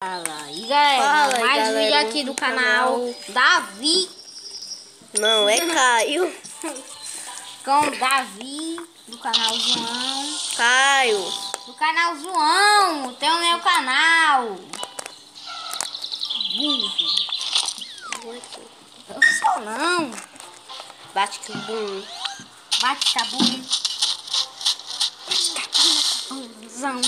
Fala aí, galera. Fala aí, Mais galera, vídeo aqui do canal Davi. Não, é Caio. Com Davi, do canal João. Caio. Do canal João, tem o meu canal. Burro. Eu sou não. Bate que bum. Bate cabum. Bate cabum.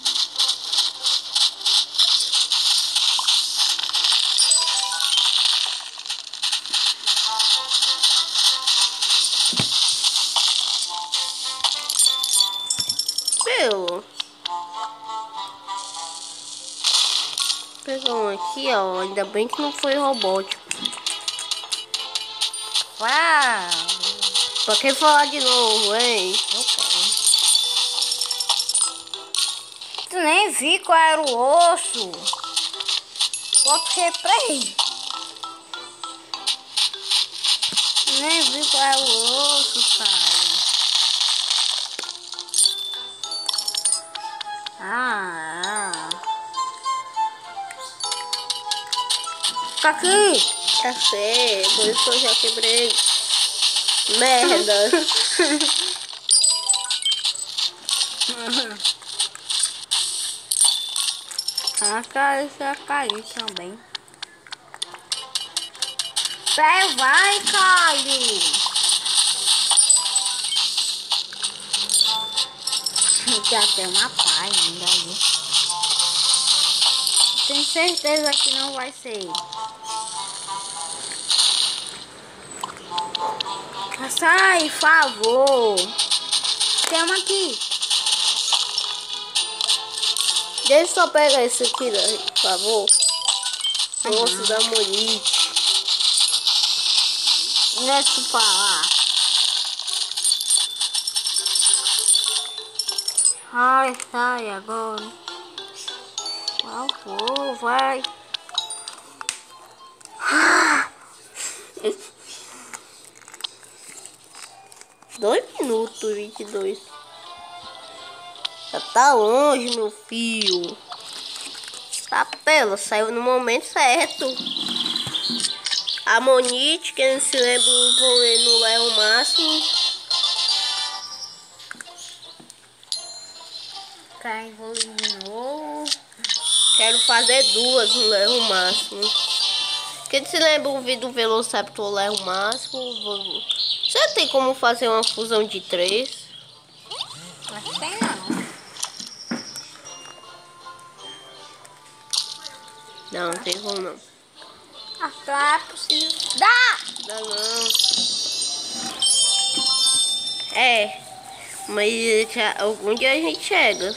Meu. Pegou um aqui, ó. Ainda bem que não foi robótico. Uau. Pra que falar de novo, hein? Eu quero. Tu nem vi qual era o osso. Bota o replay. Nem vi qual é o osso, cara. Fica aqui. Já sei, por isso eu já quebrei. Merda. Já caiu também. Pé, vai, Caio. Já tem uma pá ainda ali. Tenho certeza que não vai ser. Sai, por favor. Tem uma aqui. Deixa eu só pegar esse aqui, né, por favor. O osso da monite. Deixa eu falar. Ai, sai agora. Por favor, vai. 2 minutos, 22. Já tá longe, meu filho. Tá pela, saiu no momento certo. A monite, quem não se lembra, vou ler no Léo Máximo. Cai, vou de novo. Quero fazer 2 no Léo Máximo. Quem se lembra o vídeo do Velociraptor Léo Máximo? Você tem como fazer uma fusão de 3? Acho que tem não. Não, não tem como não. Acho que não é possível. Dá! Não, não. É, mas algum dia a gente chega.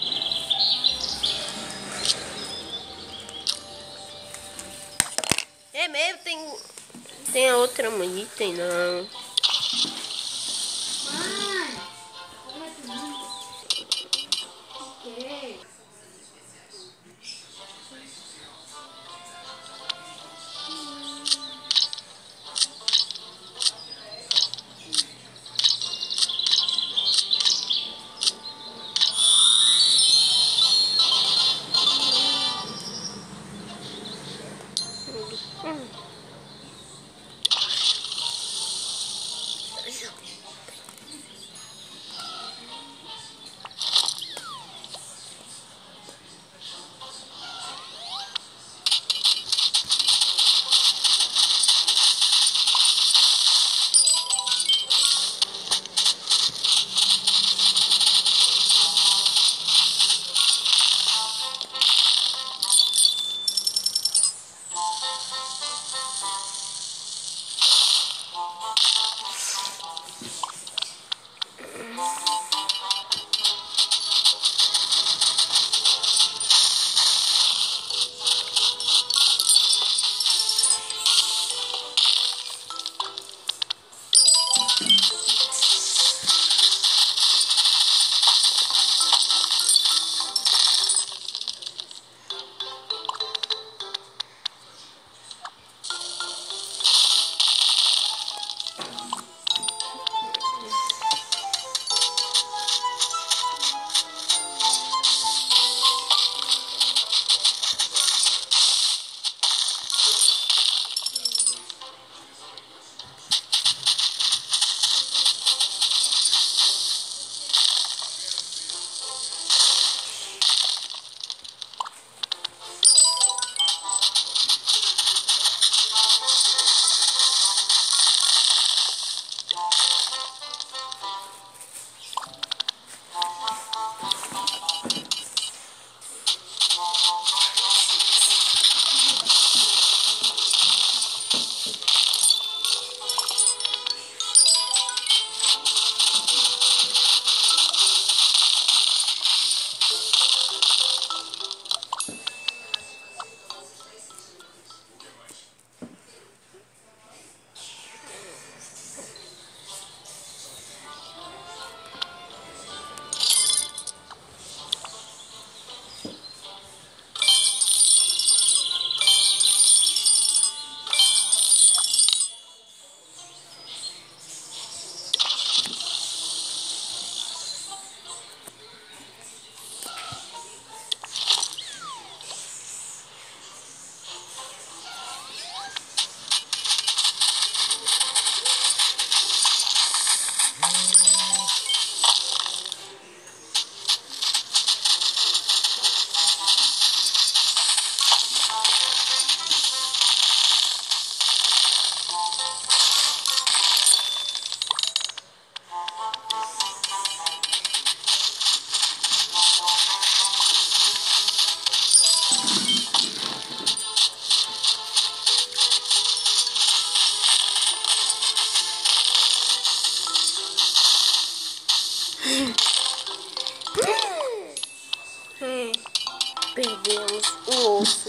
É mesmo, tem a outra monite, tem não. Mãe, como é que não? Ok.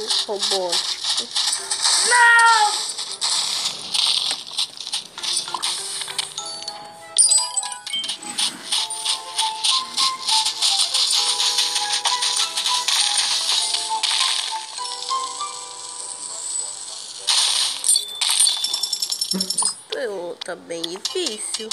robótico. Não! Tá bem difícil.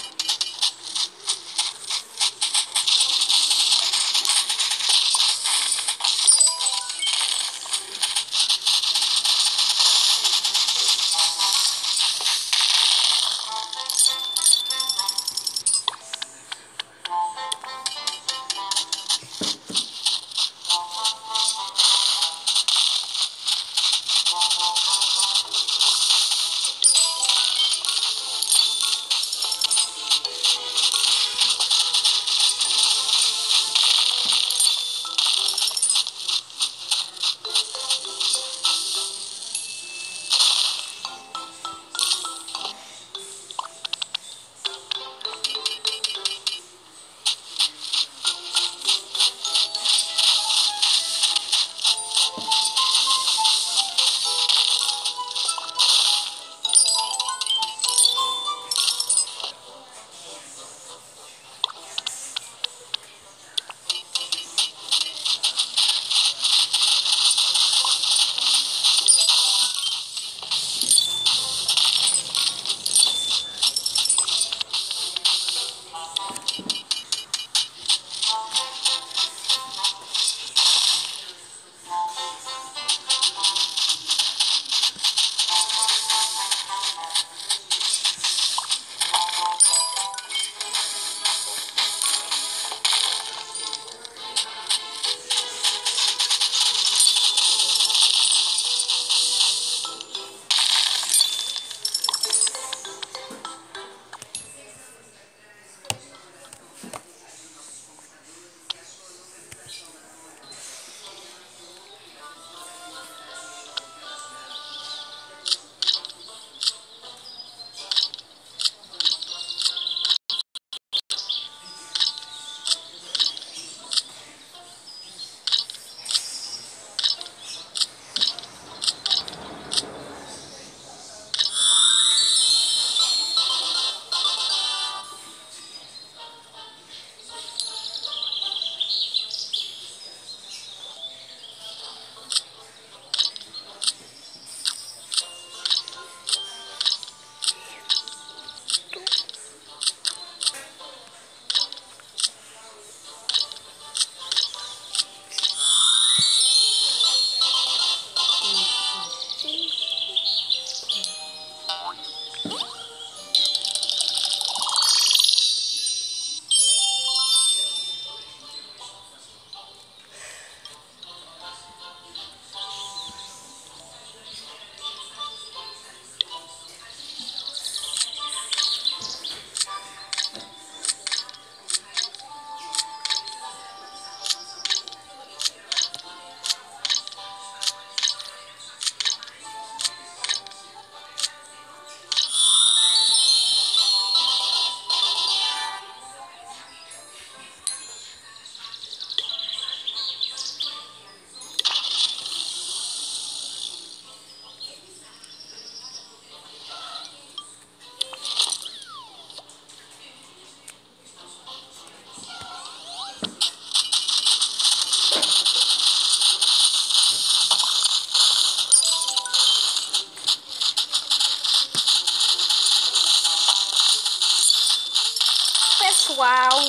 Pessoal,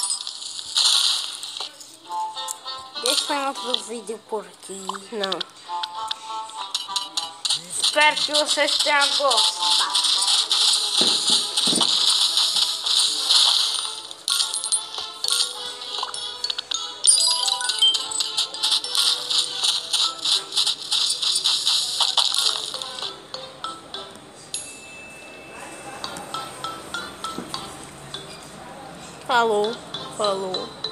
deixa o vídeo por aqui. Não. Espero que vocês tenham gostado. Falou. Falou.